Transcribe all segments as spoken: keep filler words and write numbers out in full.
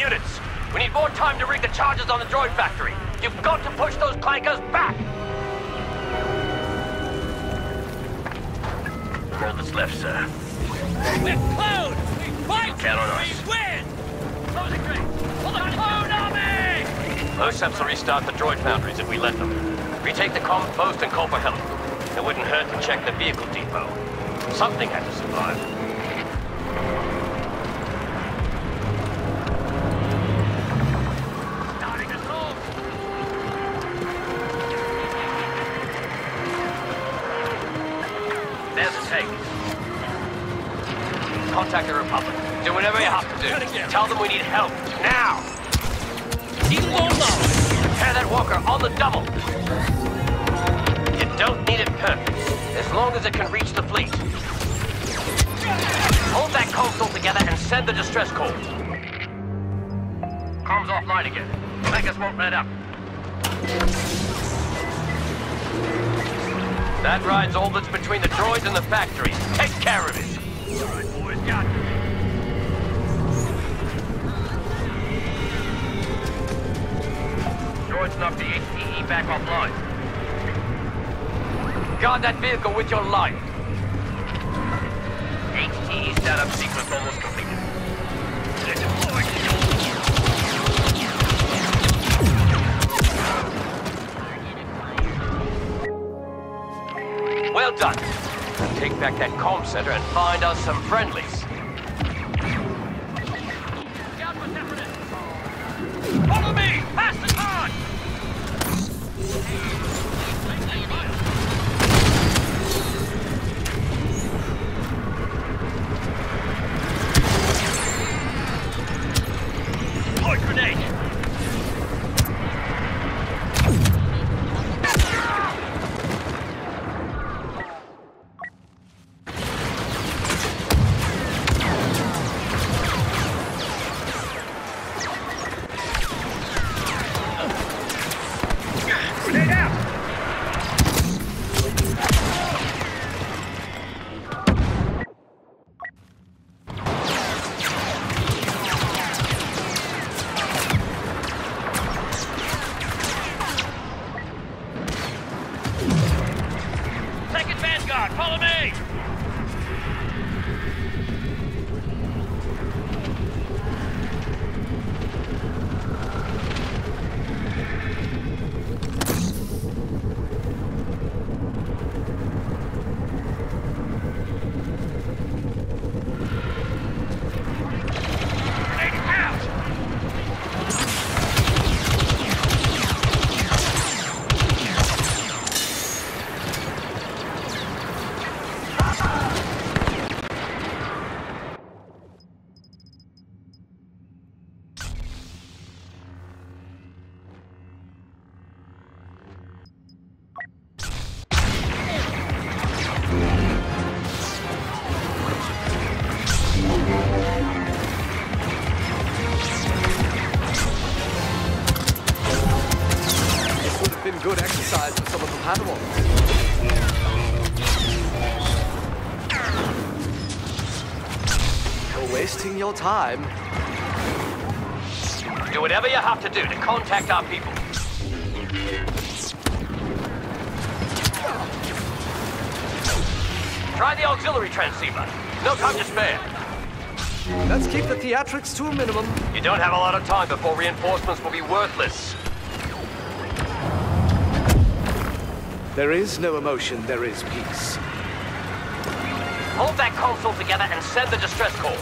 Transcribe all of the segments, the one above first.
units. We need more time to rig the charges on the droid factory. You've got to push those clankers back! All that's left, sir. We're cloned! We fight! Count on us. We win! Closing range! For the clone army! Loseps will restart the droid foundries if we let them. Retake the comms post and call for help. It wouldn't hurt to check the vehicle depot. Something had to survive. Starting assault! There's a tank. Contact the Republic. Do whatever you have to do. Tell them we need help. Now! Tear that walker on the double! You don't need it perfect, as long as it can reach the fleet. Hold that console together and send the distress call. Comms offline again. Clankers won't let up. That ride's all that's between the droids and the factory. Take care of it. All right, boys, got you. Droids knocked the H T E back offline. Guard that vehicle with your life. H T E startup sequence almost completed. They're deployed. Well done. Now take back that comm center and find us some friendlies. Scout for separatists. Follow me! Pass the charge! Deploy grenade! Follow me! Good exercise for some of the Padawans. You're wasting your time. Do whatever you have to do to contact our people. Try the auxiliary transceiver. No time to spare. Let's keep the theatrics to a minimum. You don't have a lot of time before reinforcements will be worthless. There is no emotion, there is peace. Hold that console together and send the distress call.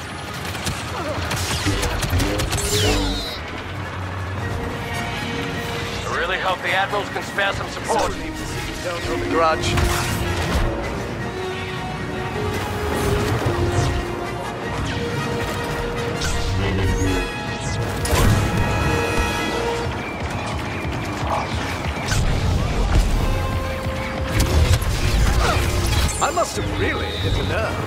I really hope the admirals can spare some support. Don't hold a grudge. I must have really hit a nerve.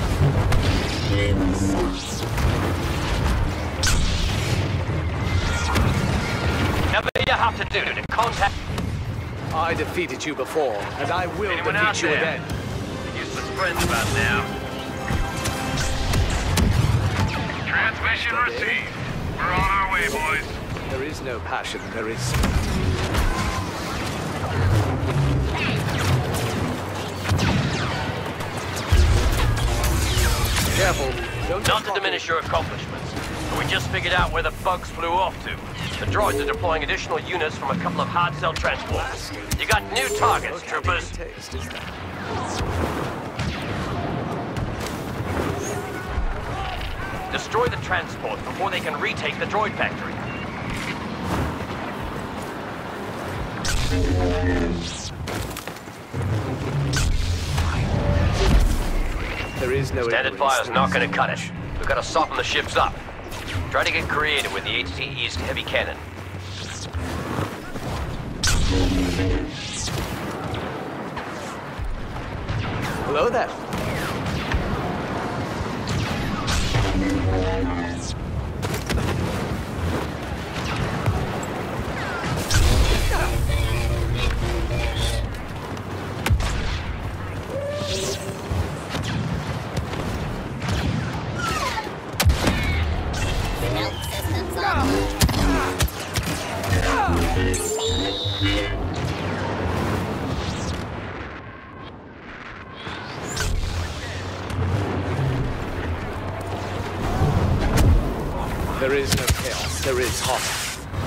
Whatever you have to do to contact... I defeated you before, and I will Anyone out defeat you there? again. Useless friends about now. Transmission received. We're on our way, boys. There is no passion, there is... Careful. Don't Not to diminish your accomplishments, but we just figured out where the bugs flew off to. The droids are deploying additional units from a couple of hard cell transports. You got new targets, troopers. Taste, is that? Destroy the transports before they can retake the droid factory. There is no... Standard fire's not gonna cut it. We've got to soften the ships up. Try to get creative with the H T E's heavy cannon. Hello there. There is no chaos, there is harmony.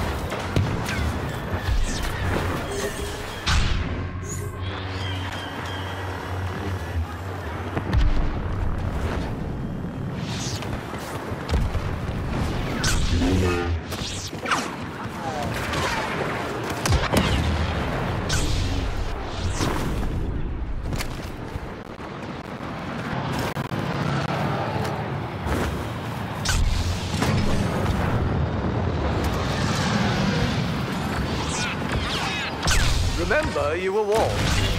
Remember, you were warned.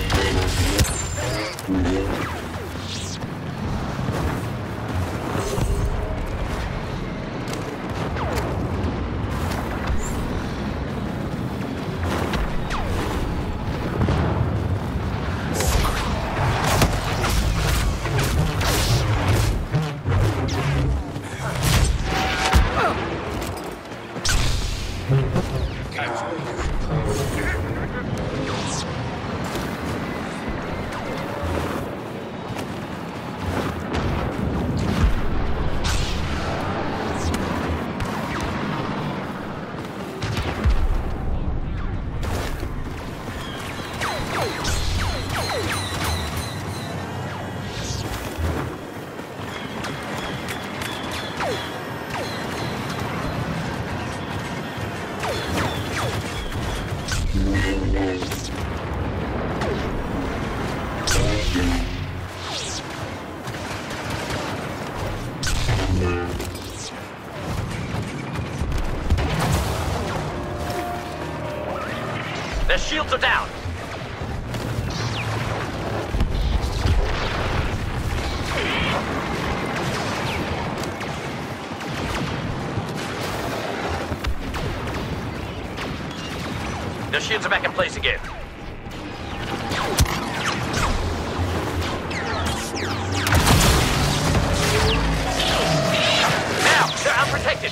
Their shields are down. Their shields are back in place again. Now, they're unprotected.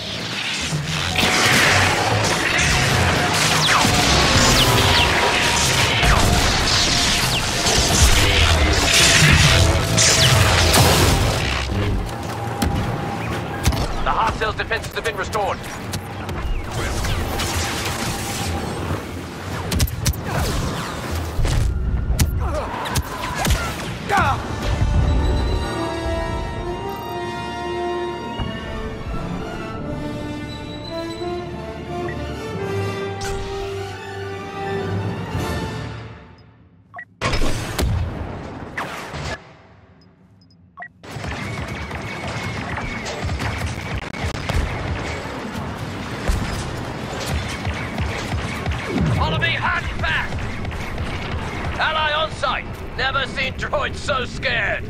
The hard cell's defenses have been restored. Follow me, hard and fast! Ally on site! Never seen droids so scared!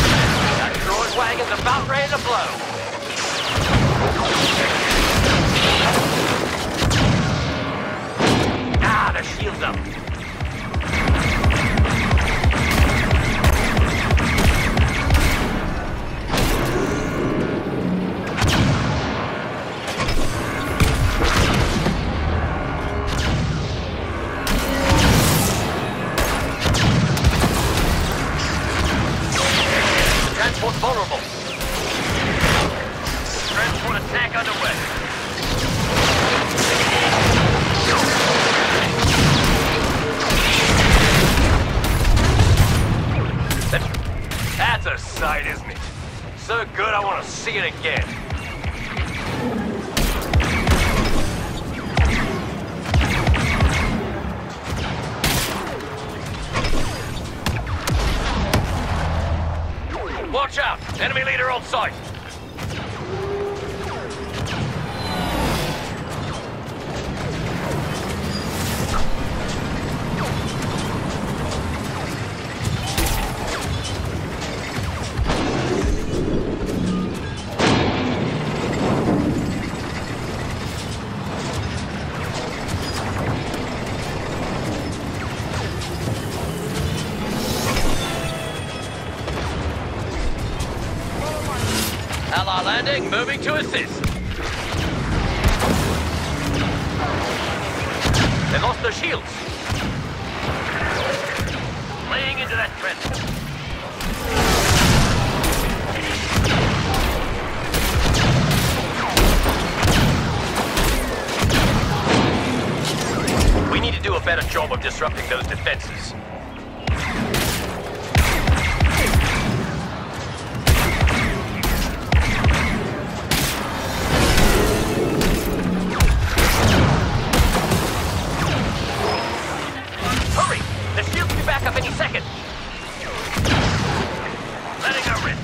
That droid wagon's about ready to blow! shields up. Transport's vulnerable. Transport attack underway. That's a sight, isn't it? So good, I want to see it again. Watch out! Enemy leader on sight! Ally landing, moving to assist. They lost their shields. Laying into that trench. We need to do a better job of disrupting those defenses. Any second. Letting her rip.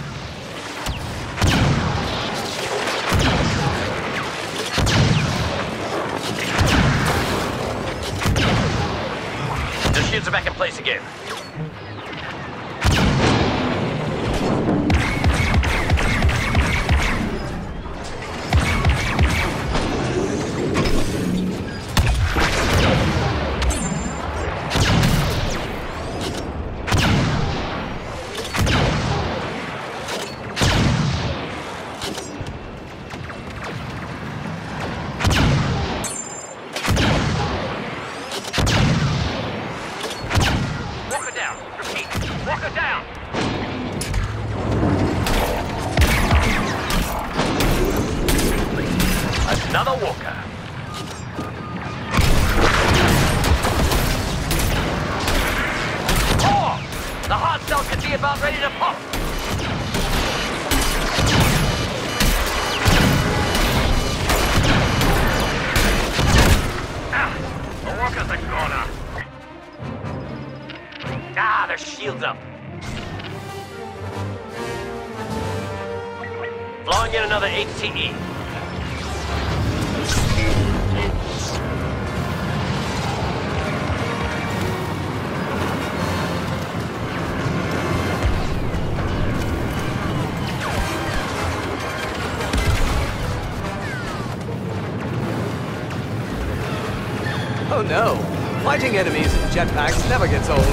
The shields are back in place again. Another walker. Oh! The hard cells could be about ready to pop. Ah, the walkers are gone. Ah, their shields up. Blowing in another H T E. Oh no! Fighting enemies in jetpacks never gets old.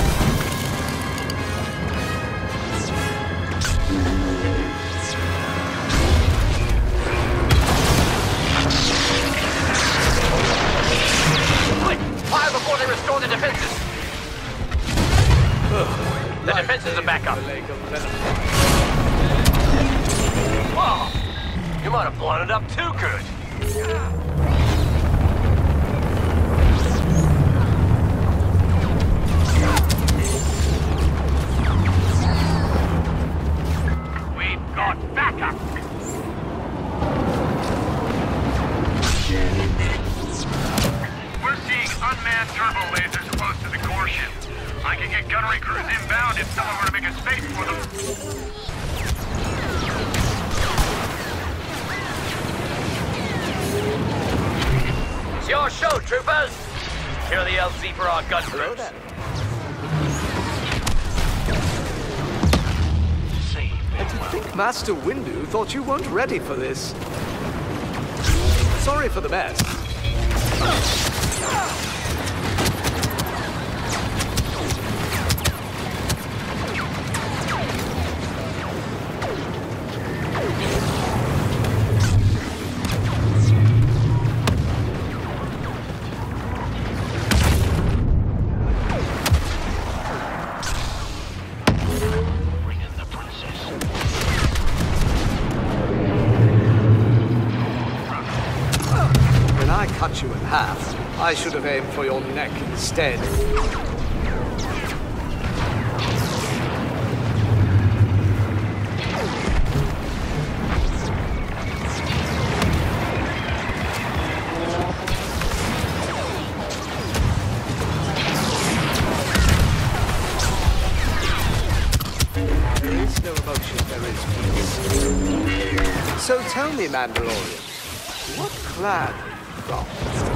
Fire before they restore the defenses! The defenses are back up. Whoa! You might have blown it up too good. We've got backup! We're seeing unmanned turbo lasers close to the core ship. I can get gunnery crews inbound if someone were to make a space for them. It's your show, troopers! Kill the L Z for our gun crews. And to think Master Windu thought you weren't ready for this. Sorry for the mess. cut you in half. I should have aimed for your neck instead. So tell me, Mandalorian, what clan are you from?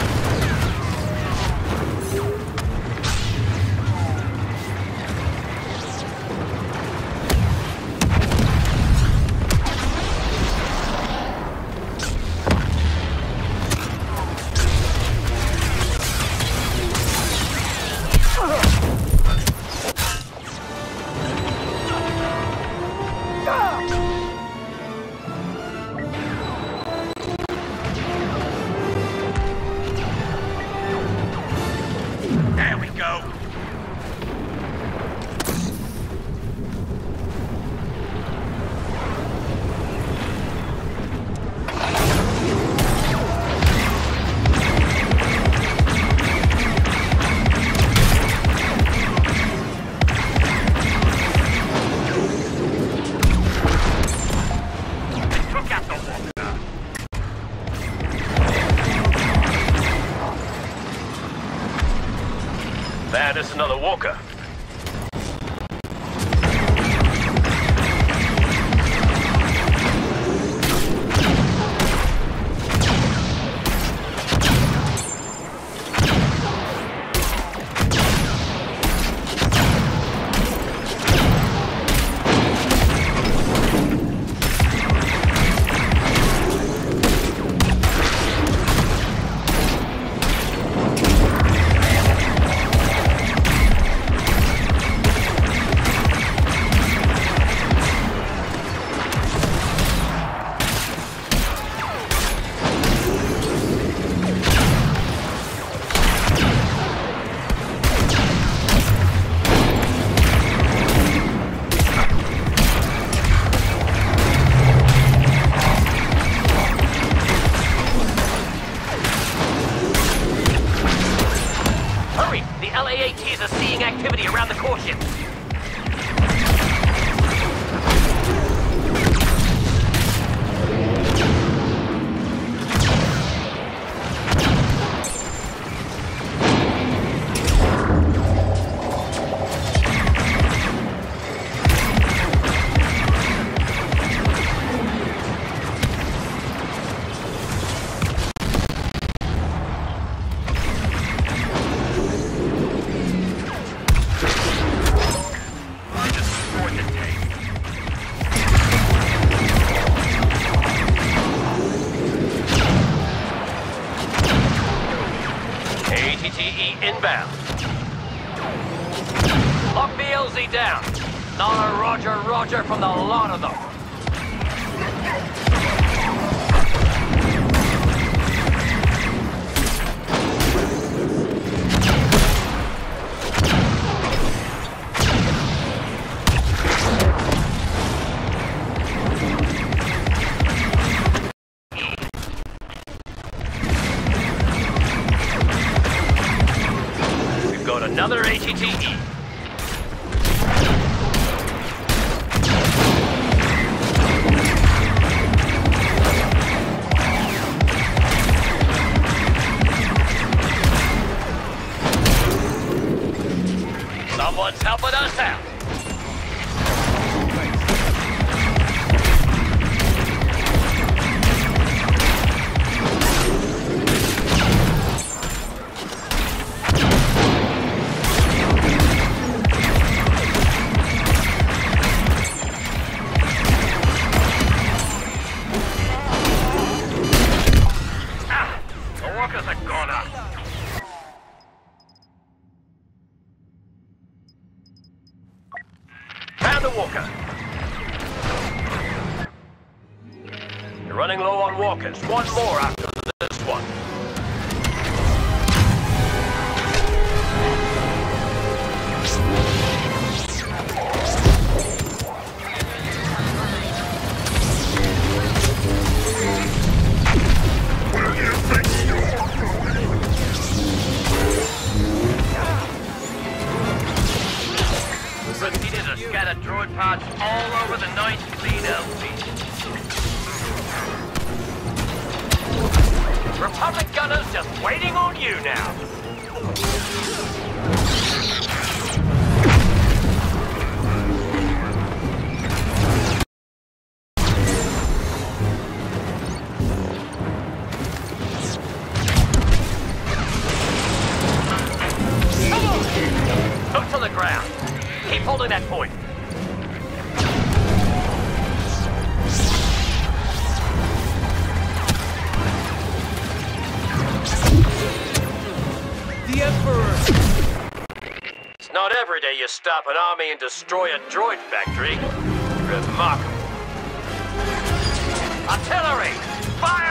That is another walker. Activity around the core ship. Inbound. Lock the L Z down. Not a roger, roger from the lot of them. Another A T T E. Someone's helping us out. Found a walker. You're running low on walkers. One more after this one. Where do you think you are? just waiting on you now. Hook to the ground. Keep holding that point. The Emperor! It's not every day you stop an army and destroy a droid factory. Remarkable. Artillery! Fire!